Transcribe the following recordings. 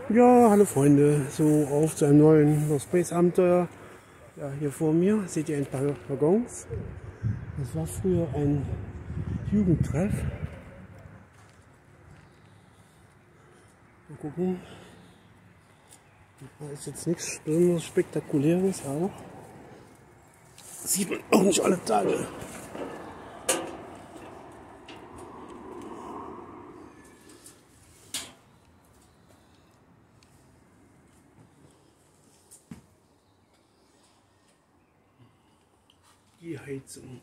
Ja, hallo Freunde, so auf zu einem neuen Lost Space Abenteuer. Ja, hier vor mir seht ihr ein paar Waggons. Das war früher ein Jugendtreff. Mal gucken. Da ist jetzt nichts besonders Spektakuläres, aber sieht man auch nicht alle Tage. Die Heizung.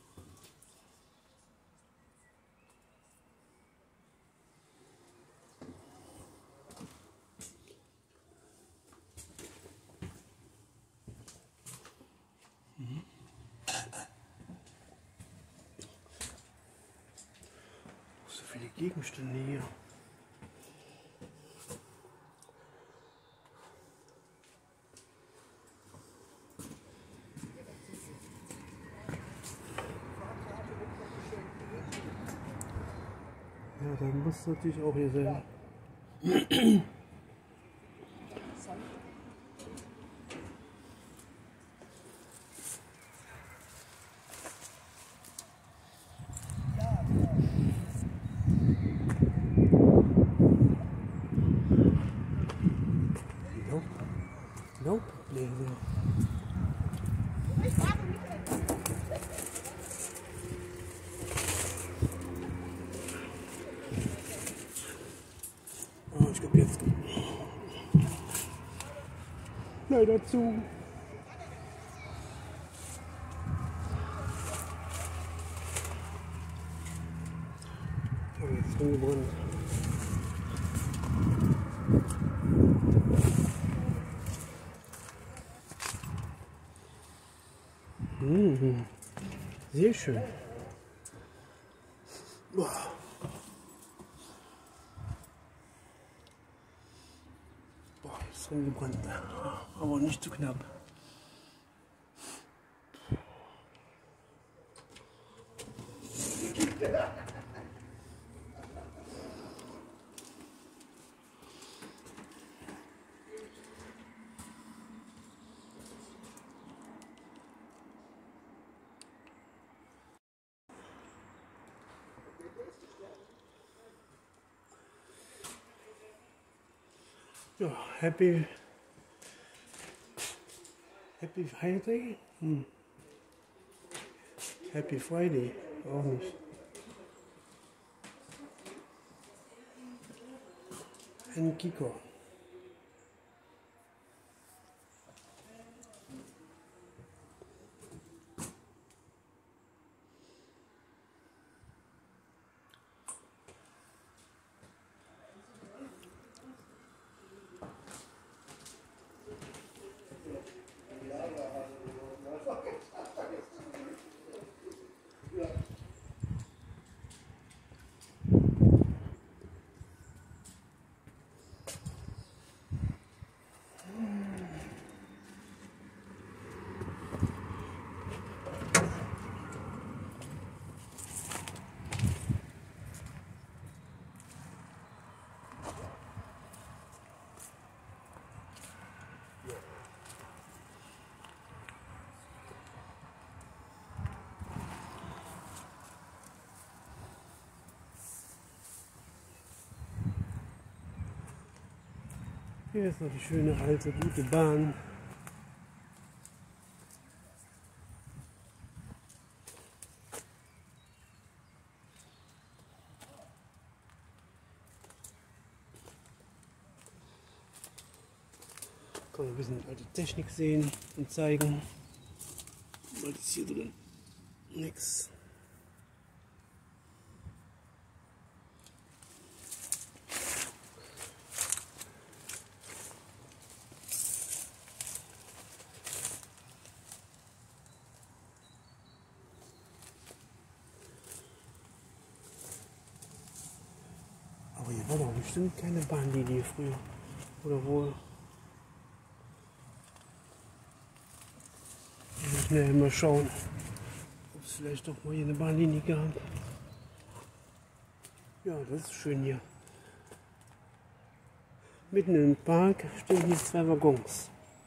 So viele Gegenstände hier. Ja, dann muss natürlich auch hier sein. Laubbläser. Oh, ich glaube jetzt. Leider zu. Oh, jetzt ist angebrannt. Sehr schön. Boah. Boah, ist angebrannt. Aber nicht zu knapp. Ja, Happy Friday? Happy Friday, auch nicht. Ein Kiko. Hier ist noch die schöne alte gute Bahn. Kann man ein bisschen alte Technik sehen und zeigen. Was ist hier drin? Nix. Aber hier war doch bestimmt keine Bahnlinie früher. Oder wohl? Wir müssen ja mal schauen, ob es vielleicht doch mal hier eine Bahnlinie gab. Ja, das ist schön hier. Mitten im Park stehen hier 2 Waggons.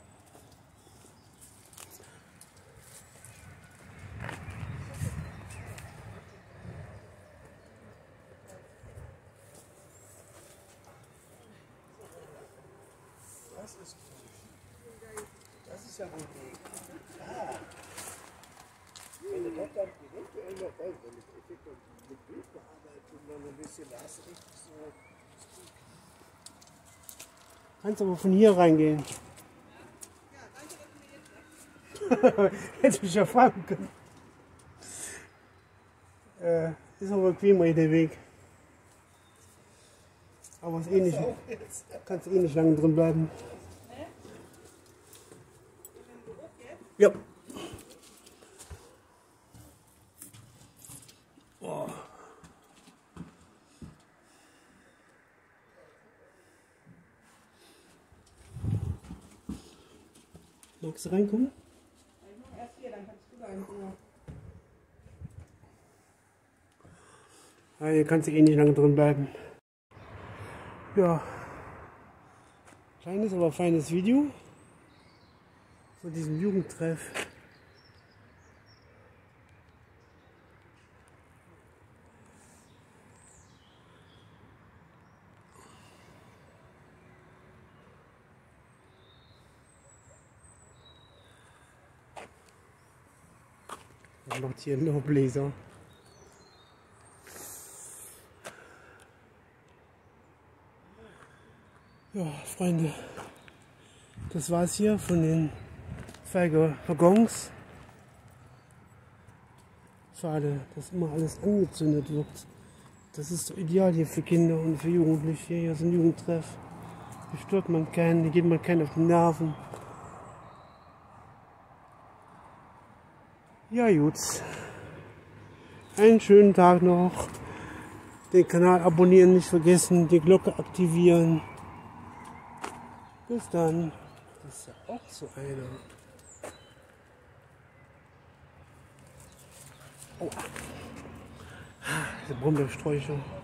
Das ist ja wohl die. Wenn du das dann eventuell noch weißt, wenn es effektiv mit Bildbearbeitung dann ein bisschen was richtig so. Kannst aber von hier reingehen. Hätte mich ja fragen können. Ist aber bequemer hier der Weg. Aber ist eh nicht, kannst eh nicht lange drin bleiben. Ja. Oh. Magst du reinkommen? Erst hier, dann kannst du rein. Ja, hier kannst du eh nicht lange drin bleiben. Ja. Kleines, aber feines Video von diesem Jugendtreff. Was macht hier ein Laubbläser? Ja, Freunde, das war's hier von den 2 Waggons. Schade, dass immer alles angezündet wird. Das ist so ideal hier für Kinder und für Jugendliche. Hier ist ein Jugendtreff. Hier stört man keinen, hier geht man keinen auf die Nerven. Ja gut, einen schönen Tag noch. Den Kanal abonnieren nicht vergessen, die Glocke aktivieren. Bis dann. Das ist ja auch so einer. Oh. Der Brombeersträucher.